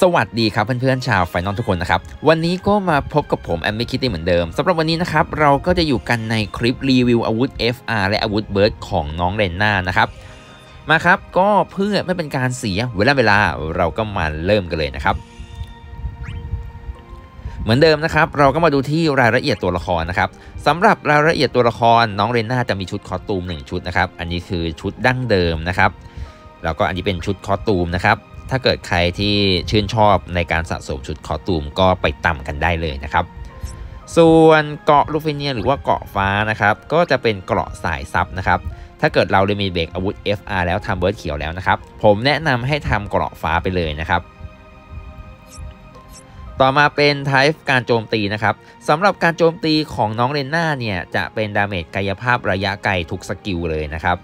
วัสดีครับเพื่อนๆชาวไฟนอลทุกคนนะครับวันนี้ก็มาพบกับผมแอมมี่คิตตี้เหมือนเดิมสำหรับวันนี้นะครับเราก็จะอยู่กันในคลิปรีวิวอาวุธ FR และอาวุธเบิร์ดของน้องเรนน่านะครับมาครับก็เพื่อไม่เป็นการเสียเวลาเราก็มาเริ่มกันเลยนะครับเหมือนเดิมนะครับเราก็มาดูที่รายละเอียดตัวละครนะครับสำหรับรายละเอียดตัวละครน้องเรนน่าจะมีชุดคอสตูม1ชุดนะครับอันนี้คือชุดดั้งเดิมนะครับแล้วก็อันนี้เป็นชุดคอสตูมนะครับถ้าเกิดใครที่ชื่นชอบในการสะสมชุดคอสตูมก็ไปตำกันได้เลยนะครับส่วนเกราะลูฟิเนียหรือว่าเกราะฟ้านะครับก็จะเป็นเกราะสายซับนะครับถ้าเกิดเราได้มีเบรกอาวุธ FR แล้วทำเบิร์ดเขียวแล้วนะครับผมแนะนำให้ทำเกราะฟ้าไปเลยนะครับต่อมาเป็นไทป์การโจมตีนะครับสำหรับการโจมตีของน้องเรนน่าเนี่ยจะเป็นดาเมจกายภาพระยะไกลทุกสกิลเลยนะครับ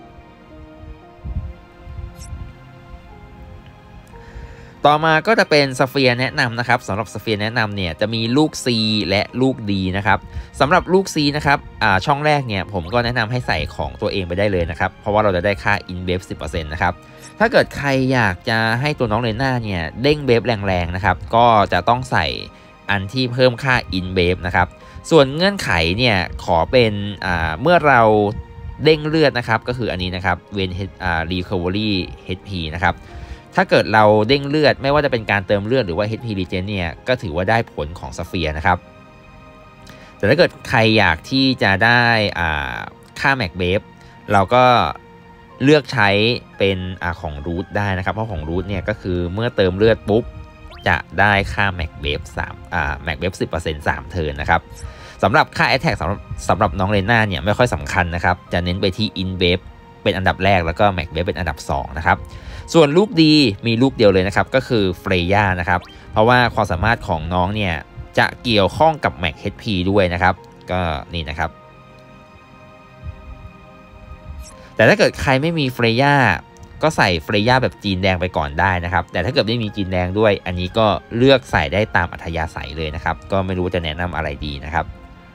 ต่อมาก็จะเป็นสเฟียร์แนะนำนะครับสำหรับสเฟียร์แนะนำเนี่ยจะมีลูก C และลูก D นะครับสำหรับลูก C นะครับช่องแรกเนี่ยผมก็แนะนำให้ใส่ของตัวเองไปได้เลยนะครับเพราะว่าเราจะได้ค่า in buff 10% นะครับถ้าเกิดใครอยากจะให้ตัวน้องเรนน่าเนี่ยเด้งเบฟแรงๆนะครับก็จะต้องใส่อันที่เพิ่มค่า in buff นะครับส่วนเงื่อนไขเนี่ยขอเป็นเมื่อเราเด้งเลือดนะครับก็คืออันนี้นะครับ when recovery HP นะครับถ้าเกิดเราเด้งเลือดไม่ว่าจะเป็นการเติมเลือดหรือว่า HP regen เนี่ยก็ถือว่าได้ผลของสเฟียร์นะครับแต่ถ้าเกิดใครอยากที่จะได้ค่าแม็กเบฟเราก็เลือกใช้เป็นของรูทได้นะครับเพราะของรูทเนี่ยก็คือเมื่อเติมเลือดปุ๊บจะได้ค่าแม็กเบฟแม็กเบฟ 10% 3 เทิร์นนะครับสำหรับค่า Attack สำหรับน้องเรนน่าเนี่ยไม่ค่อยสำคัญนะครับจะเน้นไปที่ In b a f เป็นอันดับแรกแล้วก็แม็กเบฟเป็นอันดับ2นะครับส่วนลูกดีมีลูกเดียวเลยนะครับก็คือเฟรย่านะครับเพราะว่าความสามารถของน้องเนี่ยจะเกี่ยวข้องกับแม็ก HP ด้วยนะครับก็นี่นะครับแต่ถ้าเกิดใครไม่มีเฟรย่าก็ใส่เฟรย่าแบบจีนแดงไปก่อนได้นะครับแต่ถ้าเกิดไม่มีจีนแดงด้วยอันนี้ก็เลือกใส่ได้ตามอัธยาศัยเลยนะครับก็ไม่รู้จะแนะนำอะไรดีนะครับ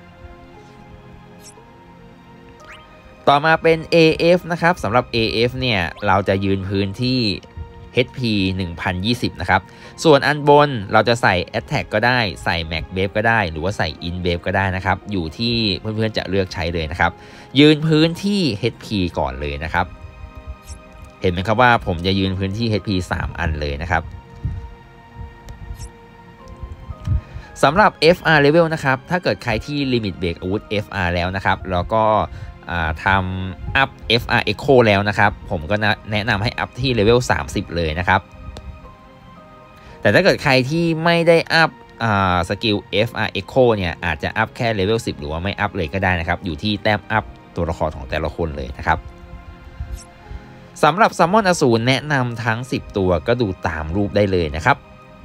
ต่อมาเป็น AF นะครับสำหรับ AF เนี่ยเราจะยืนพื้นที่ HP 1020 นะครับส่วนอันบนเราจะใส่ Attack ก็ได้ใส่ Max Buff ก็ได้หรือว่าใส่ In Buff ก็ได้นะครับอยู่ที่เพื่อนๆจะเลือกใช้เลยนะครับยืนพื้นที่ HP ก่อนเลยนะครับเห็นไหมครับว่าผมจะยืนพื้นที่ HP 3 อันเลยนะครับสำหรับ FR Level นะครับถ้าเกิดใครที่ Limit Break อาวุธ FR แล้วนะครับแล้วก็ทำอัพ FR Echo แล้วนะครับผมก็แนะนำให้อัพที่เลเวล30เลยนะครับแต่ถ้าเกิดใครที่ไม่ได้อัพสกิล FR Echo เนี่ยอาจจะอัพแค่เลเวล10หรือว่าไม่อัพเลยก็ได้นะครับอยู่ที่แต้มอัพตัวละครของแต่ละคนเลยนะครับสำหรับซัมมอนอสูรแนะนำทั้ง10ตัวก็ดูตามรูปได้เลยนะครับ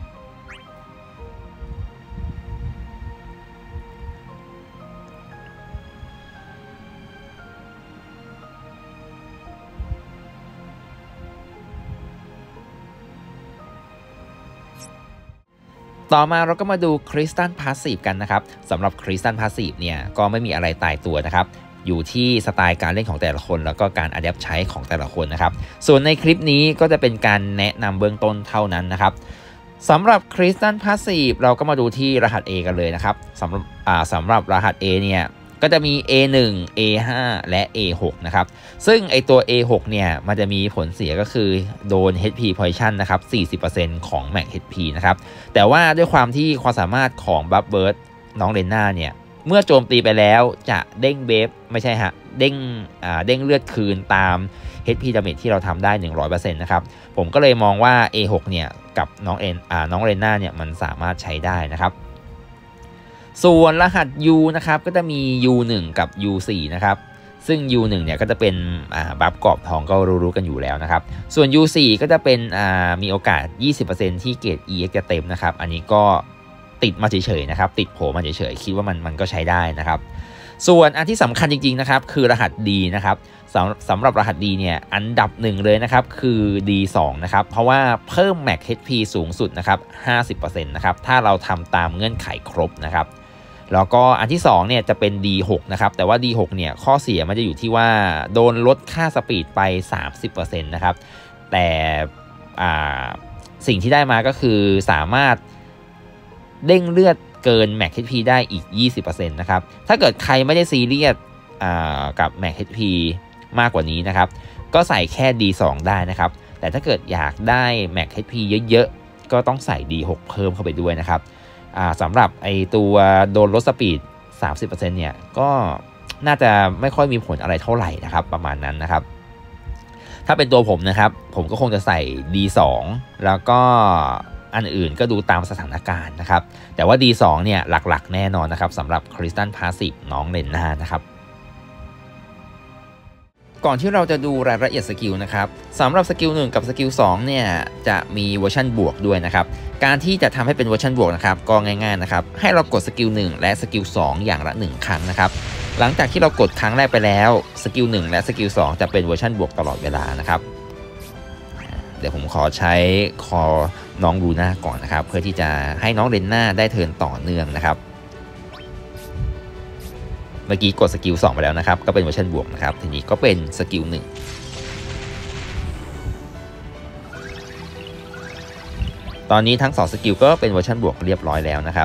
ต่อมาเราก็มาดูคริสตัลพาสซีฟกันนะครับสำหรับคริสตัลพาสซีฟเนี่ยก็ไม่มีอะไรตายตัวนะครับอยู่ที่สไตล์การเล่นของแต่ละคนแล้วก็การอัดแอปใช้ของแต่ละคนนะครับส่วนในคลิปนี้ก็จะเป็นการแนะนำเบื้องต้นเท่านั้นนะครับสำหรับคริสตัลพาสซีฟเราก็มาดูที่รหัส A กันเลยนะครับสำหรับรหัส A เนี่ยก็จะมี A1 A5 และ A6 นะครับซึ่งไอตัว A6 เนี่ยมันจะมีผลเสียก็คือโดน HP Poison นะครับ 40% ของ Max HP นะครับแต่ว่าด้วยความที่ความสามารถของบัฟเบิร์ดน้องเรนน่าเนี่ยเมื่อโจมตีไปแล้วจะเด้งเบฟไม่ใช่ฮะเด้งเลือดคืนตาม HP damage ที่เราทำได้ 100% นะครับผมก็เลยมองว่า A6 เนี่ยกับน้องเรนน่าเนี่ยมันสามารถใช้ได้นะครับส่วนรหัส U นะครับก็จะมี U1 กับ U4 นะครับซึ่ง U1 เนี่ยก็จะเป็นบัฟกรอบทองก็รู้กันอยู่แล้วนะครับส่วน U4 ก็จะเป็นมีโอกาส 20% ที่เกรด EX จะเต็มนะครับอันนี้ก็ติดมาเฉยๆนะครับติดโผล่มาเฉยๆคิดว่ามันก็ใช้ได้นะครับส่วนอันที่สำคัญจริงๆนะครับคือรหัส D นะครับสำหรับรหัส D เนี่ยอันดับ1เลยนะครับคือ D2 นะครับเพราะว่าเพิ่ม Max HP สูงสุดนะครับ 50% นะครับถ้าเราทำตามเงื่อนไขครบนะครับแล้วก็อันที่2เนี่ยจะเป็น D6 นะครับแต่ว่า D6 เนี่ยข้อเสียมันจะอยู่ที่ว่าโดนลดค่าสปีดไป 30% นะครับแต่สิ่งที่ได้มาก็คือสามารถเด้งเลือดเกิน Max HP ได้อีก 20% นะครับถ้าเกิดใครไม่ได้ซีเรียสกับ Max HP มากกว่านี้นะครับก็ใส่แค่ D2 ได้นะครับแต่ถ้าเกิดอยากได้ Max HP เยอะๆก็ต้องใส่ D6 เพิ่มเข้าไปด้วยนะครับสำหรับไอตัวโดนลดสปีด 30% เนี่ยก็น่าจะไม่ค่อยมีผลอะไรเท่าไหร่นะครับประมาณนั้นนะครับถ้าเป็นตัวผมนะครับผมก็คงจะใส่ D2 แล้วก็อันอื่นก็ดูตามสถานการณ์นะครับแต่ว่า D2 เนี่ยหลักๆแน่นอนนะครับสำหรับ Crystal Passive น้องเลนน่านะครับก่อนที่เราจะดูรายละเอียดสกิลนะครับสำหรับสกิล1กับสกิล2เนี่ยจะมีเวอร์ชันบวกด้วยนะครับการที่จะทำให้เป็นเวอร์ชันบวกนะครับก็ง่ายๆนะครับให้เรากดสกิล1และสกิล2อย่างละ1ครั้งนะครับหลังจากที่เรากดครั้งแรกไปแล้วสกิล1และสกิล2จะเป็นเวอร์ชันบวกตลอดเวลานะครับเดี๋ยวผมขอใช้คอน้องลูน่าก่อนนะครับเพื่อที่จะให้น้องเลนน่าได้เทิร์นต่อเนื่องนะครับเมื่อกี้กดสกิล2ไปแล้วนะครับก็เป็นเวอร์ชันบวกนะครับทีนี้ก็เป็นสกิล1ตอนนี้ทั้ง2สกิลก็เป็นเวอร์ชันบวกเรียบร้อยแล้วนะครับ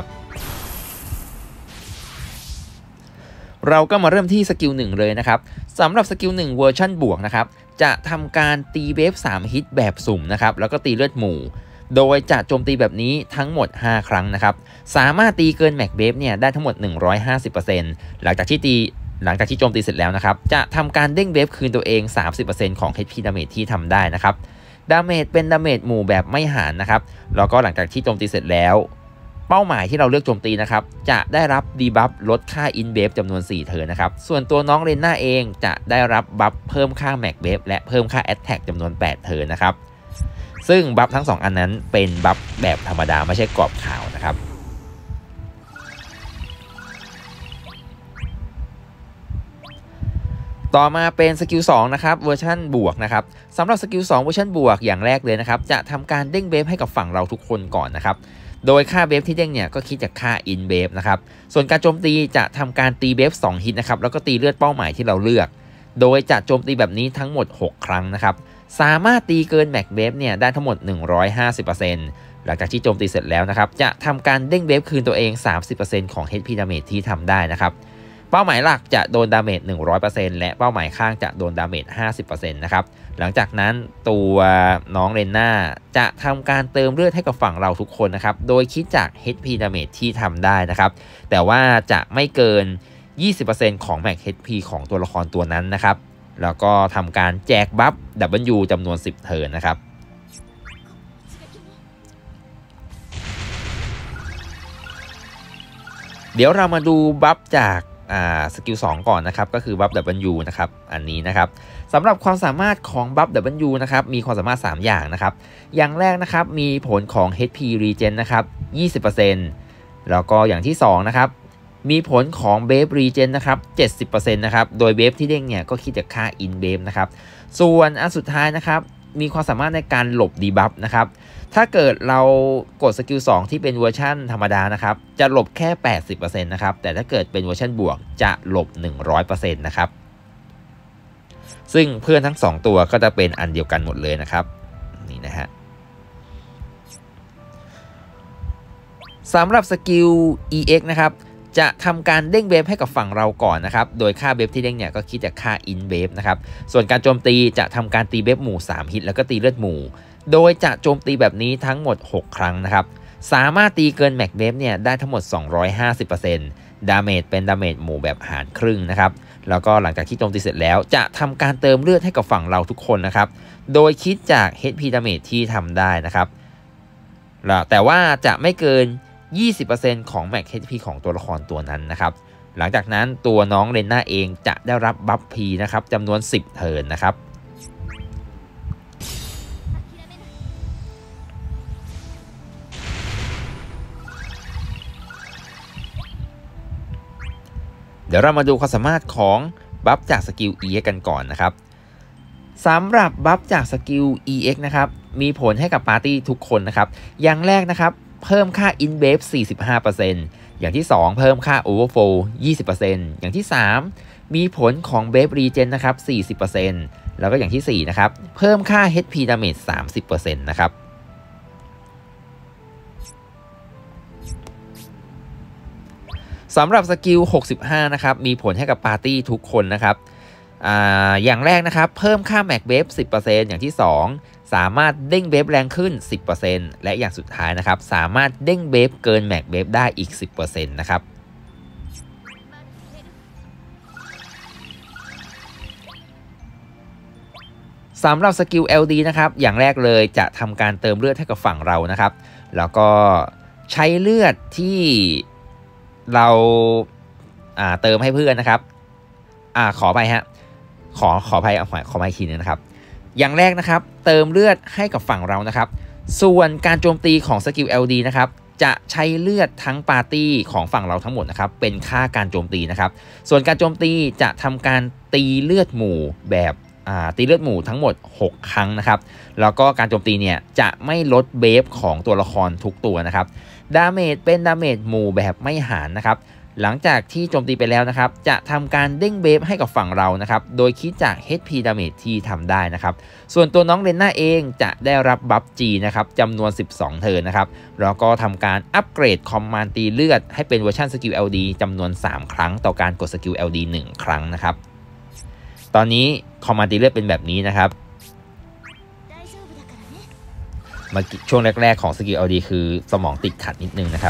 เราก็มาเริ่มที่สกิล1เลยนะครับสำหรับสกิล1เวอร์ชันบวกนะครับจะทำการตีเวฟ3ฮิตแบบสุ่มนะครับแล้วก็ตีเลือดหมู่โดยจะโจมตีแบบนี้ทั้งหมด5ครั้งนะครับสามารถตีเกินแม็กเบฟเนี่ยได้ทั้งหมด 150% หลังจากที่โจมตีเสร็จแล้วนะครับจะทำการเด้งเบฟคืนตัวเอง 30% ของ HP Damage ที่ทำได้นะครับดาเมจเป็นดาเมจหมู่แบบไม่หารนะครับแล้วก็หลังจากที่โจมตีเสร็จแล้วเป้าหมายที่เราเลือกโจมตีนะครับจะได้รับดีบัฟลดค่าอินเบฟจำนวน4เทิร์นนะครับส่วนตัวน้องเลนน่าเองจะได้รับบัฟเพิ่มค่าแม็กเบฟและเพิ่มค่าแอตแทกจำนวน8เทิร์นนะครับซึ่งบัฟทั้ง2อันนั้นเป็นบัฟแบบธรรมดาไม่ใช่กรอบขาวนะครับต่อมาเป็นสกิล2นะครับเวอร์ชันบวกนะครับสำหรับสกิล2เวอร์ชันบวกอย่างแรกเลยนะครับจะทำการเด้งเบฟให้กับฝั่งเราทุกคนก่อนนะครับโดยค่าเบฟที่เด้งเนี่ยก็คิดจากค่าอินเบฟนะครับส่วนการโจมตีจะทำการตีเบฟ2ฮิตนะครับแล้วก็ตีเลือดเป้าหมายที่เราเลือกโดยจะโจมตีแบบนี้ทั้งหมด6ครั้งนะครับสามารถตีเกินแม็กเบฟเนี่ยได้ทั้งหมด 150% หลังจากที่โจมตีเสร็จแล้วนะครับจะทำการเด้งเบฟคืนตัวเอง 30% ของ HP Damage ที่ทำได้นะครับเป้าหมายหลักจะโดนดาเมจ 100% และเป้าหมายข้างจะโดนดาเมจ 50% นะครับหลังจากนั้นตัวน้องเลนน่าจะทำการเติมเลือดให้กับฝั่งเราทุกคนนะครับโดยคิดจาก HP Damage ที่ทำได้นะครับแต่ว่าจะไม่เกิน 20% ของ Max HP ของตัวละครตัวนั้นนะครับแล้วก็ทำการแจกบัฟ W จำนวน10เทิร์นนะครับเดี๋ยวเรามาดูบัฟจากสกิล2ก่อนนะครับก็คือบัฟ W นะครับอันนี้นะครับสำหรับความสามารถของบัฟ W นะครับมีความสามารถ3อย่างนะครับอย่างแรกนะครับมีผลของ HP Regen นะครับ 20% แล้วก็อย่างที่2นะครับมีผลของเบฟ Regen นะครับ 70% นะครับโดยเบฟที่เด้งเนี่ยก็คิดจากค่า In เบฟนะครับส่วนอันสุดท้ายนะครับมีความสามารถในการหลบดีบัฟนะครับถ้าเกิดเรากดสกิล2ที่เป็นเวอร์ชันธรรมดานะครับจะหลบแค่ 80% นะครับแต่ถ้าเกิดเป็นเวอร์ชันบวกจะหลบ 100% นะครับซึ่งเพื่อนทั้ง2ตัวก็จะเป็นอันเดียวกันหมดเลยนะครับนี่นะฮะสำหรับสกิล EX นะครับจะทำการเด้งเบฟให้กับฝั่งเราก่อนนะครับโดยค่าเบฟที่เด้งเนี่ยก็คิดจากค่า In เบฟนะครับส่วนการโจมตีจะทำการตีเบฟหมู่3ฮิตแล้วก็ตีเลือดหมู่โดยจะโจมตีแบบนี้ทั้งหมด6ครั้งนะครับสามารถตีเกินแม็กเบฟเนี่ยได้ทั้งหมด 250% ดาเมจเป็นดาเมจหมู่แบบหารครึ่งนะครับแล้วก็หลังจากที่โจมตีเสร็จแล้วจะทำการเติมเลือดให้กับฝั่งเราทุกคนนะครับโดยคิดจาก HP Damage ที่ทำได้นะครับแต่ว่าจะไม่เกิน 20% ของ Max HP ของตัวละครตัวนั้นนะครับหลังจากนั้นตัวน้องเลนน่าเองจะได้รับบัฟพีนะครับจำนวน10เทิร์นนะครับเดี๋ยวเรามาดูความสามารถของบัฟจากสกิล EX กันก่อนนะครับสำหรับบัฟจากสกิล EX นะครับมีผลให้กับปาร์ตี้ทุกคนนะครับอย่างแรกนะครับเพิ่มค่า In Wave 45% อย่างที่2เพิ่มค่า Overflow 20% อย่างที่3มีผลของ Wave Regen นะครับ 40% แล้วก็อย่างที่4นะครับเพิ่มค่า HP Damage 30% นะครับสำหรับสกิล65นะครับมีผลให้กับปาร์ตี้ทุกคนนะครับอย่างแรกนะครับเพิ่มค่าแม็กเบฟ 10% อย่างที่2สามารถเด้งเบฟแรงขึ้น 10% และอย่างสุดท้ายนะครับสามารถเด้งเบฟเกินแม็กเบฟได้อีก 10% นะครับสำหรับสกิล LD นะครับอย่างแรกเลยจะทำการเติมเลือดให้กับฝั่งเรานะครับแล้วก็ใช้เลือดที่เราเติมให้เพื่อนนะครับขอไปฮะขอไปอีกทีนึงนะครับอย่างแรกนะครับเติมเลือดให้กับฝั่งเรานะครับส่วนการโจมตีของสกิล LD นะครับจะใช้เลือดทั้งปาร์ตี้ของฝั่งเราทั้งหมดนะครับเป็นค่าการโจมตีนะครับส่วนการโจมตีจะทำการตีเลือดหมู่แบบตีเลือดหมู่ทั้งหมด6ครั้งนะครับแล้วก็การโจมตีเนี่ยจะไม่ลดเบฟของตัวละครทุกตัวนะครับดาเมจเป็นดาเมจหมู่แบบไม่หารนะครับหลังจากที่โจมตีไปแล้วนะครับจะทำการเด้งเบฟให้กับฝั่งเรานะครับโดยคิดจาก HP Damage ที่ทำได้นะครับส่วนตัวน้องเรนน่าเองจะได้รับบัฟ G นะครับจำนวน12เทิร์นนะครับแล้วก็ทำการอัปเกรดคอมมานด์ตีเลือดให้เป็นเวอร์ชันสกิล LD จำนวน3ครั้งต่อการกดสกิล LD 1 ครั้งนะครับตอนนี้คอมมานด์ตีเลือดเป็นแบบนี้นะครับมาช่วงแรกๆของสกิล LD คือสมองติดขัดนิดนึงนะครับ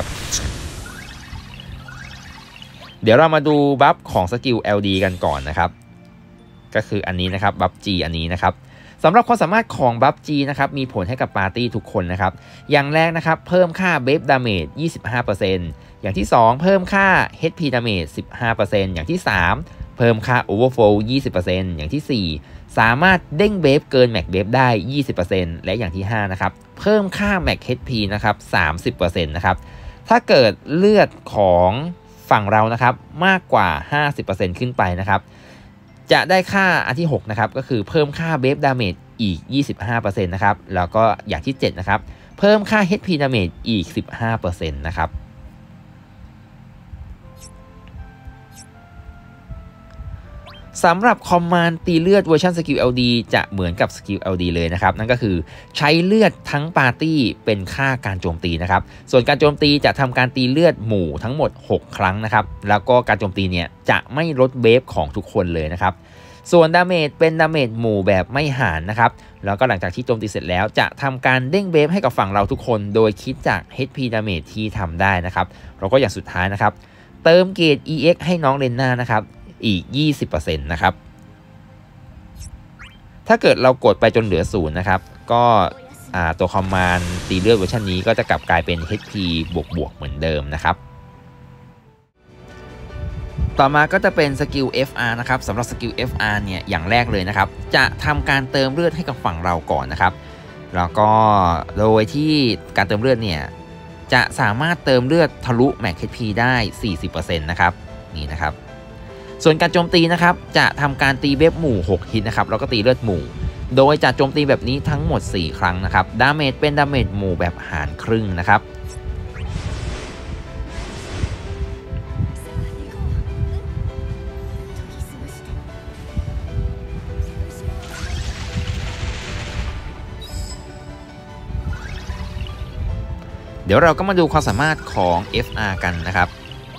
เดี๋ยวเรามาดูบัฟของสกิล LD กันก่อนนะครับก็คืออันนี้นะครับบัฟ G อันนี้นะครับสำหรับความสามารถของบัฟ G นะครับมีผลให้กับปาร์ตี้ทุกคนนะครับอย่างแรกนะครับเพิ่มค่า Buff Damage 25% อย่างที่2เพิ่มค่า HP Damage 15% อย่างที่3เพิ่มค่า Overflow 20% อย่างที่4สามารถเด้งเบฟเกินแม็กเบฟได้ 20% และอย่างที่5นะครับเพิ่มค่า Max HP นะครับ 30% นะครับถ้าเกิดเลือดของฝั่งเรานะครับมากกว่า 50% ขึ้นไปนะครับจะได้ค่าอันที่6นะครับก็คือเพิ่มค่า Buff Damage อีก 25% นะครับแล้วก็อย่างที่7นะครับเพิ่มค่า HP Damage อีก 15% นะครับสำหรับคอมมานด์ตีเลือดเวอร์ชันสกิล LD จะเหมือนกับสกิล LD เลยนะครับนั่นก็คือใช้เลือดทั้งปาร์ตี้เป็นค่าการโจมตีนะครับส่วนการโจมตีจะทำการตีเลือดหมู่ทั้งหมด6ครั้งนะครับแล้วก็การโจมตีเนี่ยจะไม่ลดเบฟของทุกคนเลยนะครับส่วนดาเมจเป็นดาเมจหมู่แบบไม่หารนะครับแล้วก็หลังจากที่โจมตีเสร็จแล้วจะทำการเด้งเบฟให้กับฝั่งเราทุกคนโดยคิดจาก HP Damage ที่ทำได้นะครับแล้วก็อย่างสุดท้ายนะครับเติมเกรด EX ให้น้องเรนน่านะครับอีก 20% นะครับถ้าเกิดเรากดไปจนเหลือ0นะครับก็ตัวคอมมานด์ตีเลือดเวอร์ชันนี้ก็จะกลับกลายเป็น HP บวกเหมือนเดิมนะครับต่อมาก็จะเป็นสกิล FR นะครับสำหรับสกิล FR เนี่ยอย่างแรกเลยนะครับจะทำการเติมเลือดให้กับฝั่งเราก่อนนะครับแล้วก็โดยที่การเติมเลือดเนี่ยจะสามารถเติมเลือดทะลุ Max HP ได้ 40% นะครับนี่นะครับส่วนการโจมตีนะครับจะทำการตีเบฟหมู่6ฮิตนะครับแล้วก็ตีเลือดหมู่โดยจะโจมตีแบบนี้ทั้งหมด4ครั้งนะครับดาเมจเป็นดาเมจหมู่แบบหารครึ่งนะครับเดี๋ยวเราก็มาดูความสามารถของ FR กันนะครับ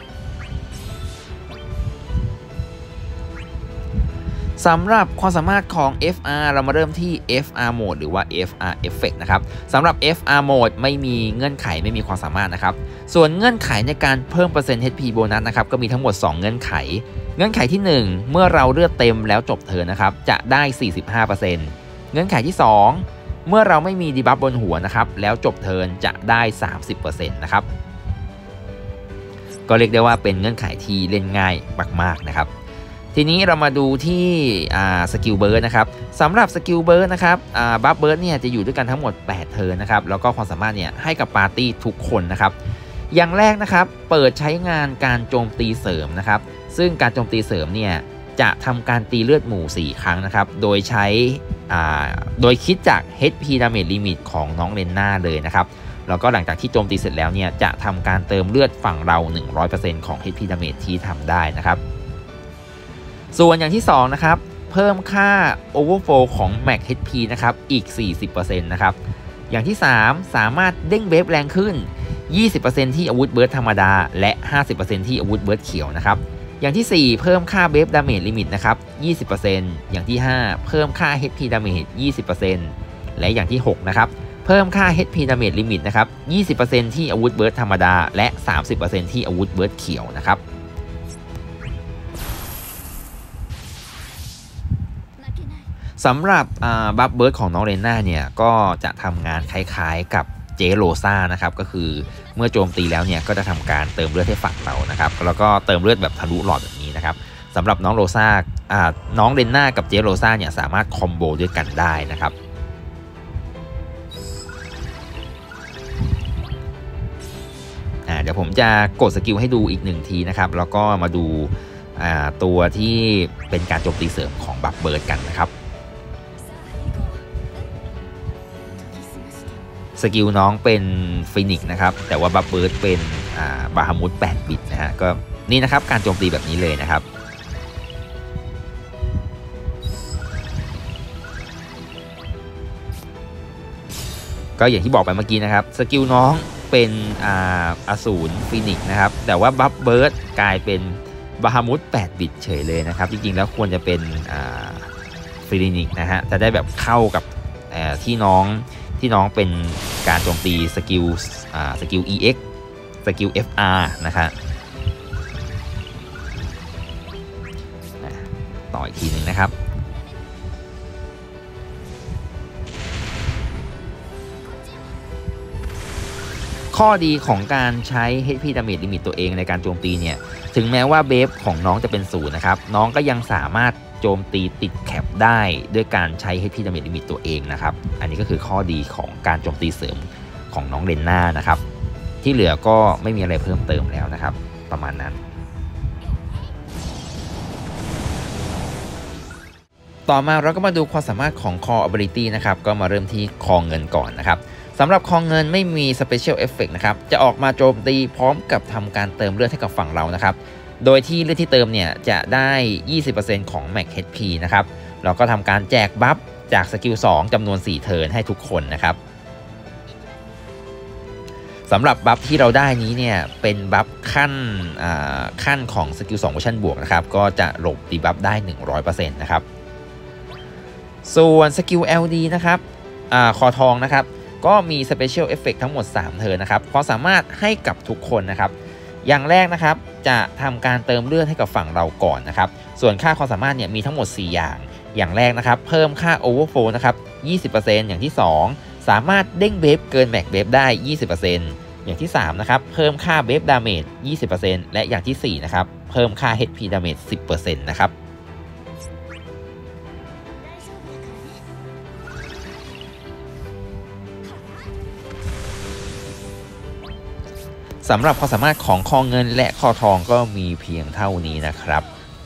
สำหรับความสามารถของ FR เรามาเริ่มที่ FR Mode หรือว่า FR Effect นะครับสำหรับ FR Mode ไม่มีเงื่อนไขไม่มีความสามารถนะครับส่วนเงื่อนไขในการเพิ่มเปอร์เซ็นต์ HP โบนัสนะครับก็มีทั้งหมด2เงื่อนไขเงื่อนไขที่1เมื่อเราเลือดเต็มแล้วจบเทิร์นนะครับจะได้ 45% เงื่อนไขที่2เมื่อเราไม่มีดีบัฟบนหัวนะครับแล้วจบเทิร์นจะได้ 30% นะครับก็เรียกได้ว่าเป็นเงื่อนไขที่เล่นง่ายมากๆนะครับทีนี้เรามาดูที่สกิลเบิร์ดนะครับสำหรับสกิลเบิร์ดนะครับบัฟเบิร์ดเนี่ยจะอยู่ด้วยกันทั้งหมด8เทิร์นนะครับแล้วก็ความสามารถเนี่ยให้กับปาร์ตี้ทุกคนนะครับอย่างแรกนะครับเปิดใช้งานการโจมตีเสริมนะครับซึ่งการโจมตีเสริมเนี่ยจะทำการตีเลือดหมู่4ครั้งนะครับโดยใช้โดยคิดจาก HP Damage Limit ของน้องเรนน่าเลยนะครับแล้วก็หลังจากที่โจมตีเสร็จแล้วเนี่ยจะทำการเติมเลือดฝั่งเรา 100% ของ HP Damage ที่ทำได้นะครับส่วนอย่างที่2นะครับเพิ่มค่า Overflow ของ Max HP นะครับอีก 40% นะครับอย่างที่3สามารถเด้งเบฟแรงขึ้น 20% ที่อาวุธเบิร์ดธรรมดาและ 50% ที่อาวุธเบิร์ดเขียวนะครับอย่างที่ 4 เพิ่มค่าเบฟดาเมจลิมิตนะครับ 20% อย่างที่ 5 เพิ่มค่า HP ดาเมจ 20% และอย่างที่ 6 นะครับเพิ่มค่า HP ดาเมจลิมิตนะครับ 20% ที่อาวุธเบิร์ดธรรมดาและ 30% ที่อาวุธเบิร์ดเขียวนะครับสำหรับบัฟเบิร์ดของน้องเรน่าเนี่ยก็จะทำงานคล้ายๆกับเจโรซ่านะครับก็คือเมื่อโจมตีแล้วเนี่ยก็จะทำการเติมเลือดให้ฝั่งเรานะครับแล้วก็เติมเลือดแบบทะลุหลอดแบบนี้นะครับสำหรับน้องโรซ่าน้องเรน่ากับเจโรซ่าเนี่ยสามารถคอมโบด้วยกันได้นะครับเดี๋ยวผมจะกดสกิลให้ดูอีก1ทีนะครับแล้วก็มาดูตัวที่เป็นการโจมตีเสริมของบัฟเบิร์ดกันนะครับสกิลน้องเป็นฟินิกนะครับแต่ว่าบัฟเบิร์ดเป็นบาฮามุด8 บิตนะฮะก็นี่นะครับการโจมตีแบบนี้เลยนะครับก็อย่างที่บอกไปเมื่อกี้นะครับสกิลน้องเป็นอสูรฟินิกนะครับแต่ว่าบัฟเบิร์ดกลายเป็นบาฮามุด8 บิตเฉยเลยนะครับจริงๆแล้วควรจะเป็นฟินิกนะฮะจะได้แบบเข้ากับที่น้องเป็นการโจมตีสกิล EX สกิล FR นะครับต่ออีกทีหนึ่งนะครับข้อดีของการใช้ HP Damage Limit ตัวเองในการโจมตีเนี่ยถึงแม้ว่าเบฟของน้องจะเป็น0นะครับน้องก็ยังสามารถโจมตีติดแคปได้ด้วยการใช้ HP Damage Limit ตัวเองนะครับอันนี้ก็คือข้อดีของการโจมตีเสริมของน้องเรนน่านะครับที่เหลือก็ไม่มีอะไรเพิ่มเติมแล้วนะครับประมาณนั้นต่อมาเราก็มาดูความสามารถของ Core Ability นะครับก็มาเริ่มที่คอเงินก่อนนะครับสำหรับคอเงินไม่มี Special Effect นะครับจะออกมาโจมตีพร้อมกับทำการเติมเลือดให้กับฝั่งเรานะครับโดยที่เลือดที่เติมเนี่ยจะได้ 20% ของ Max HP นะครับเราก็ทำการแจกบัฟจากสกิล 2 จำนวน 4 เทิร์นให้ทุกคนนะครับสำหรับบัฟที่เราได้นี้เนี่ยเป็นบัฟขั้นของสกิล 2 เวอร์ชันบวกนะครับก็จะหลบดีบัฟได้ 100% นะครับส่วนสกิล LD นะครับคอทองนะครับก็มี Special Effect ทั้งหมด 3 เทิร์นนะครับความสามารถให้กับทุกคนนะครับอย่างแรกนะครับจะทำการเติมเลือดให้กับฝั่งเราก่อนนะครับส่วนค่าความสามารถเนี่ยมีทั้งหมด4อย่างแรกนะครับเพิ่มค่า Overflow นะครับ 20% อย่างที่ 2 สามารถเด้งเบฟเกินแม็กเบฟได้ 20% อย่างที่3นะครับเพิ่มค่าเบฟดาเมจ 20% และอย่างที่4นะครับเพิ่มค่า HP ดาเมจ 10% นะครับสำหรับความสามารถของคอเงินและคอทองก็มีเพียงเท่านี้นะครับ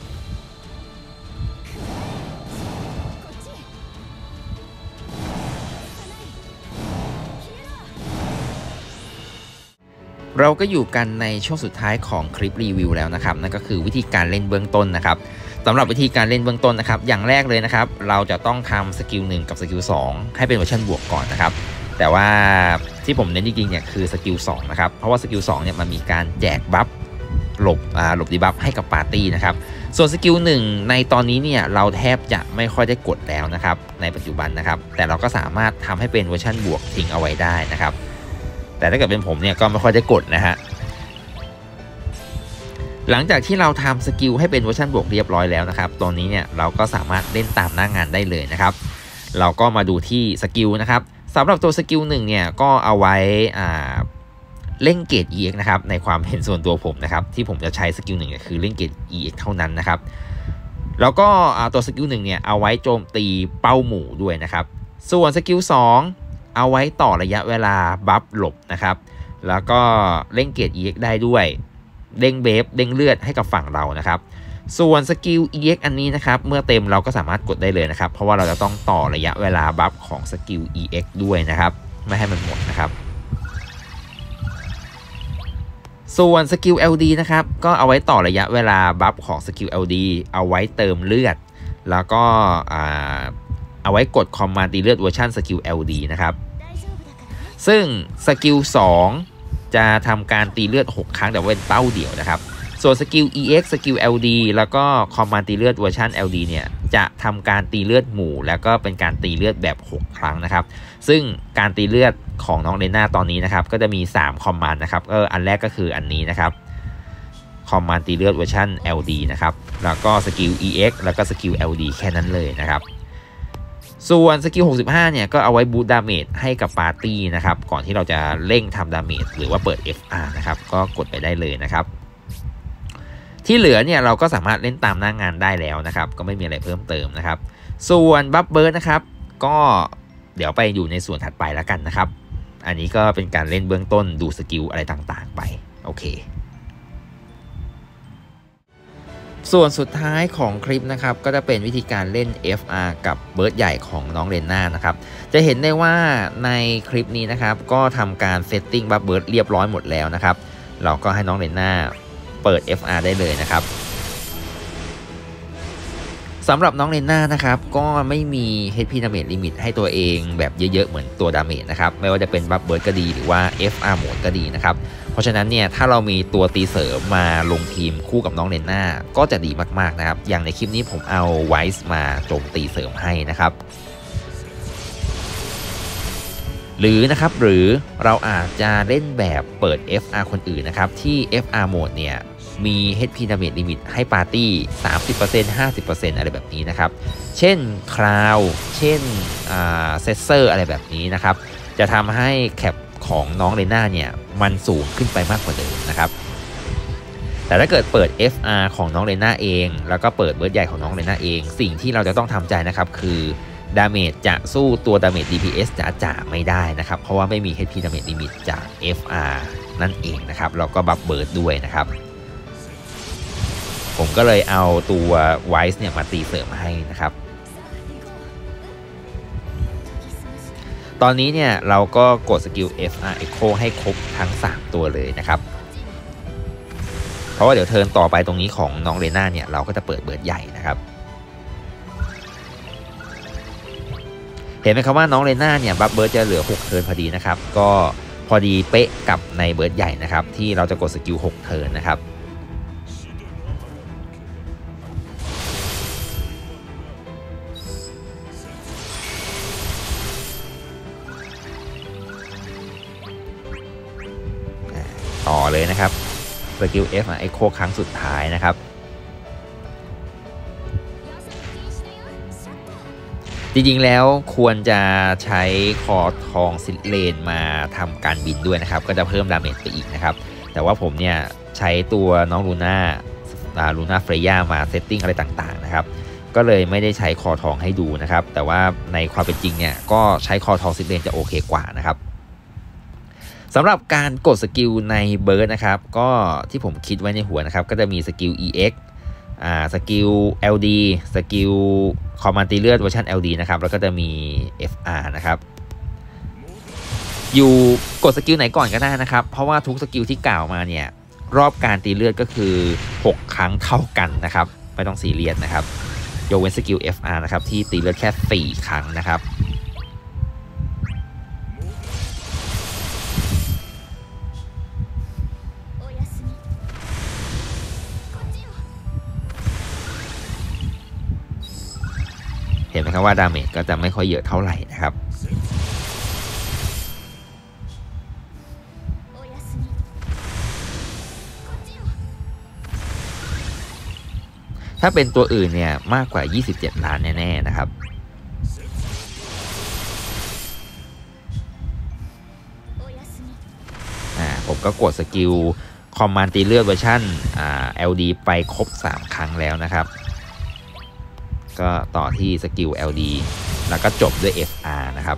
เราก็อยู่กันในช่วงสุดท้ายของคลิปรีวิวแล้วนะครับนั่นก็คือวิธีการเล่นเบื้องต้นนะครับสำหรับวิธีการเล่นเบื้องต้นนะครับอย่างแรกเลยนะครับเราจะต้องทำสกิล 1กับสกิล 2ให้เป็นเวอร์ชันบวกก่อนนะครับแต่ว่าที่ผมเน้นจริงๆเนี่ยคือสกิล 2นะครับเพราะว่าสกิล 2เนี่ยมันมีการแจกบัฟหลบดีบัฟให้กับปาร์ตี้นะครับส่วนสกิล 1ในตอนนี้เนี่ยเราแทบจะไม่ค่อยได้กดแล้วนะครับในปัจจุบันนะครับแต่เราก็สามารถทำให้เป็นเวอร์ชันบวกทิ้งเอาไว้ได้นะครับแต่ถ้าเกิดเป็นผมเนี่ยก็ไม่ค่อยได้กดนะฮะหลังจากที่เราทำสกิลให้เป็นเวอร์ชันบวกเรียบร้อยแล้วนะครับตอนนี้เนี่ยเราก็สามารถเล่นตามหน้างานได้เลยนะครับเราก็มาดูที่สกิลนะครับสำหรับตัวสกิล 1เนี่ยก็เอาไว้เล่นเกรด EX นะครับในความเห็นส่วนตัวผมนะครับที่ผมจะใช้สกิล 1เนี่ยคือเล่นเกรด EX เท่านั้นนะครับแล้วก็ตัวสกิล 1เนี่ยเอาไว้โจมตีเป้าหมู่ด้วยนะครับส่วนสกิล 2เอาไว้ต่อระยะเวลาบัฟหลบนะครับแล้วก็เล่นเกรด EX ได้ด้วยเด้งเบฟเด้งเลือดให้กับฝั่งเรานะครับส่วนสกิล EX อันนี้นะครับเมื่อเต็มเราก็สามารถกดได้เลยนะครับเพราะว่าเราจะต้องต่อระยะเวลาบัฟของสกิล EX ด้วยนะครับไม่ให้มันหมดนะครับส่วนสกิล LD นะครับก็เอาไว้ต่อระยะเวลาบัฟของสกิล LD เอาไว้เติมเลือดแล้วก็เอาไว้กดคอมมานด์ตีเลือดเวอร์ชันสกิล LD นะครับซึ่งสกิล 2 จะทำการตีเลือด6ครั้งแต่ว่าเป็นเป้าเดี่ยวนะครับส่วนสกิล EX สกิล LD แล้วก็คอมมานด์ตีเลือดเวอร์ชัน LD เนี่ยจะทำการตีเลือดหมู่แล้วก็เป็นการตีเลือดแบบ6ครั้งนะครับซึ่งการตีเลือดของน้องเลน่าตอนนี้นะครับก็จะมี3คอมมานด์นะครับอันแรกก็คืออันนี้นะครับคอมมานด์ตีเลือดเวอร์ชัน LD นะครับแล้วก็สกิล EX แล้วก็สกิล LD แค่นั้นเลยนะครับส่วนสกิล65เนี่ยก็เอาไว้บูตดาเมจให้กับปาร์ตี้นะครับก่อนที่เราจะเร่งทำดาเมจหรือว่าเปิด FR นะครับก็กดไปได้เลยนะครับที่เหลือเนี่ยเราก็สามารถเล่นตามหน้างานได้แล้วนะครับก็ไม่มีอะไรเพิ่มเติมนะครับส่วนบัฟเบิร์ดนะครับก็เดี๋ยวไปอยู่ในส่วนถัดไปแล้วกันนะครับอันนี้ก็เป็นการเล่นเบื้องต้นดูสกิลอะไรต่างๆไปโอเคส่วนสุดท้ายของคลิปนะครับก็จะเป็นวิธีการเล่น FR กับเบิร์ดใหญ่ของน้องเลน่านะครับจะเห็นได้ว่าในคลิปนี้นะครับก็ทำการเซตติ้งบัฟเบิร์ดเรียบร้อยหมดแล้วนะครับเราก็ให้น้องเลน่าเปิด FR ได้เลยนะครับสำหรับน้องเลน่านะครับก็ไม่มี HP Damage Limit ให้ตัวเองแบบเยอะๆเหมือนตัว Damage นะครับไม่ว่าจะเป็นบัฟเบิร์ดก็ดีหรือว่า FR โหมดก็ดีนะครับเพราะฉะนั้นเนี่ยถ้าเรามีตัวตีเสริมมาลงทีมคู่กับน้องเลน่าก็จะดีมากๆนะครับอย่างในคลิปนี้ผมเอาไวส์มาโจมตีเสริมให้นะครับหรือเราอาจจะเล่นแบบเปิด FR คนอื่นนะครับที่ FR โหมดเนี่ยมี HP Damage Limit ให้ปาร์ตี้ 30% 50% อะไรแบบนี้นะครับเช่นคราวเช่นเซสเซอร์อะไรแบบนี้นะครับจะทำให้แคปของน้องเลน่าเนี่ยมันสูงขึ้นไปมากกว่าเดิมนะครับแต่ถ้าเกิดเปิด FR ของน้องเลน่าเองแล้วก็เปิดเบิร์ดใหญ่ของน้องเลน่าเองสิ่งที่เราจะต้องทำใจนะครับคือดาเมจจะสู้ตัวดาเมจ DPS จ๋าไม่ได้นะครับเพราะว่าไม่มี HP Damage Limit จาก FR นั่นเองนะครับแล้วก็บัฟเบิร์ดด้วยนะครับผมก็เลยเอาตัวไวส์เนี่ยมาตีเสริมให้นะครับตอนนี้เนี่ยเราก็กดสกิล FR Echo ให้ครบทั้ง3ตัวเลยนะครับเพราะว่าเดี๋ยวเทิร์นต่อไปตรงนี้ของน้องเลน่าเนี่ยเราก็จะเปิดเบิร์ดใหญ่นะครับเห็นไหมครับว่าน้องเลน่าเนี่ยบัฟเบิร์ดจะเหลือ6เทิร์นพอดีนะครับก็พอดีเป๊ะกับในเบิร์ดใหญ่นะครับที่เราจะกดสกิล6เทิร์นนะครับต่อเลยนะครับสกิล F ไอโคครั้งสุดท้ายนะครับจริงๆแล้วควรจะใช้คอทองซิลเลนมาทำการบินด้วยนะครับก็จะเพิ่มดาเมจไปอีกนะครับแต่ว่าผมเนี่ยใช้ตัวน้องลูน่าเฟรย่ามาเซตติ้งอะไรต่างๆนะครับก็เลยไม่ได้ใช้คอทองให้ดูนะครับแต่ว่าในความเป็นจริงเนี่ยก็ใช้คอทองซิลเลนจะโอเคกว่านะครับสำหรับการกดสกิลในเบิร์ดนะครับก็ที่ผมคิดไว้ในหัวนะครับก็จะมีสกิล EX สกิล LD สกิลคอมมานด์ตีเลือดเวอร์ชัน LD นะครับแล้วก็จะมี FR นะครับอยู่กดสกิลไหนก่อนก็ได้นะครับเพราะว่าทุกสกิลที่กล่าวมาเนี่ยรอบการตีเลือดก็คือ6ครั้งเท่ากันนะครับไม่ต้องซีเรียสนะครับยกเว้นสกิล FR นะครับที่ตีเลือดแค่4ครั้งนะครับเห็นไหมครับว่าดาเมจก็จะไม่ค่อยเยอะเท่าไหร่นะครับถ้าเป็นตัวอื่นเนี่ยมากกว่า27ล้านแน่ๆนะครับผมก็กดสกิลคอมมานด์ตีเลือดเวอร์ชันLD ไปครบ3ครั้งแล้วนะครับก็ต่อที่สกิล LD แล้วก็จบด้วย FR นะครับ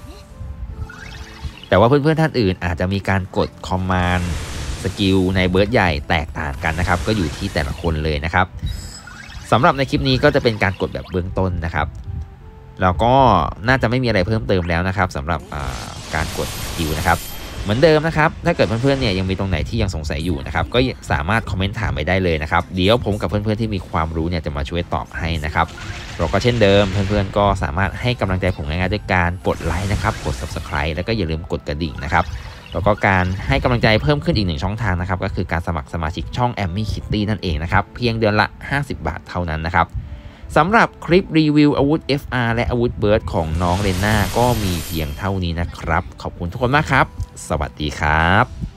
แต่ว่าเพื่อนๆท่านอื่นอาจจะมีการกดคอมมานด์สกิลในเบิร์ดใหญ่แตกต่างกันนะครับก็อยู่ที่แต่ละคนเลยนะครับสำหรับในคลิปนี้ก็จะเป็นการกดแบบเบื้องต้นนะครับแล้วก็น่าจะไม่มีอะไรเพิ่มเติมแล้วนะครับสำหรับการกดสกิลนะครับเหมือนเดิมนะครับถ้าเกิดเพื่อนๆเนี่ยยังมีตรงไหนที่ยังสงสัยอยู่นะครับก็สามารถคอมเมนต์ถามไปได้เลยนะครับเดี๋ยวผมกับเพื่อนๆที่มีความรู้เนี่ยจะมาช่วยตอบให้นะครับเราก็เช่นเดิมเพื่อนๆก็สามารถให้กำลังใจผมง่ายๆด้วยการกดไลค์นะครับกด Subscribe แล้วก็อย่าลืมกดกระดิ่งนะครับแล้วก็การให้กำลังใจเพิ่มขึ้นอีก1ช่องทางนะครับก็คือการสมัครสมาชิกช่อง Ammy Kitty นั่นเองนะครับเพียงเดือนละ50 บาทเท่านั้นนะครับสำหรับคลิปรีวิวอาวุธ FR และอาวุธเบิร์ดของน้องเรนน่าก็มีเพียงเท่านี้นะครับขอบคุณทุกคนมากครับสวัสดีครับ